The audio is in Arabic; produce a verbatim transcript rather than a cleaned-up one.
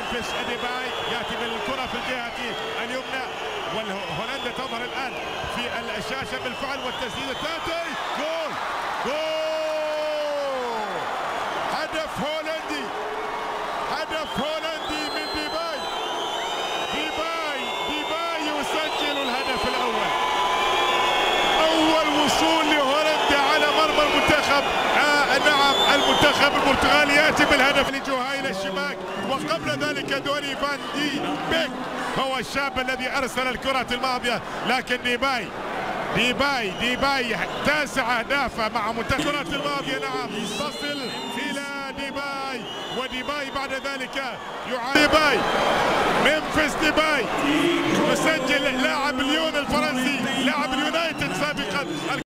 ممفيس ديباي ياتي بالكره في الجهه اليمنى، وهولندا تظهر الان في الشاشه بالفعل، والتسديده الثالثه جول جول هدف هولندي، هدف هولندي من ديباي. ديباي ديباي يسجل الهدف الاول، اول وصول لهولندا على مرمى المنتخب. آه نعم، المنتخب البرتغالي ياتي بالهدف لجوهاي الى الشباك، وقبل ذلك دوري فان دي بيك هو الشاب الذي ارسل الكرة الماضية، لكن ديباي ديباي ديباي تاسع اهدافه مع منتخب الكرة الماضية. نعم تصل الى ديباي، وديباي بعد ذلك يعاني. ديباي ممفيس ديباي يسجل لاعب ليون الفرنسي، لاعب اليونايتد سابقا.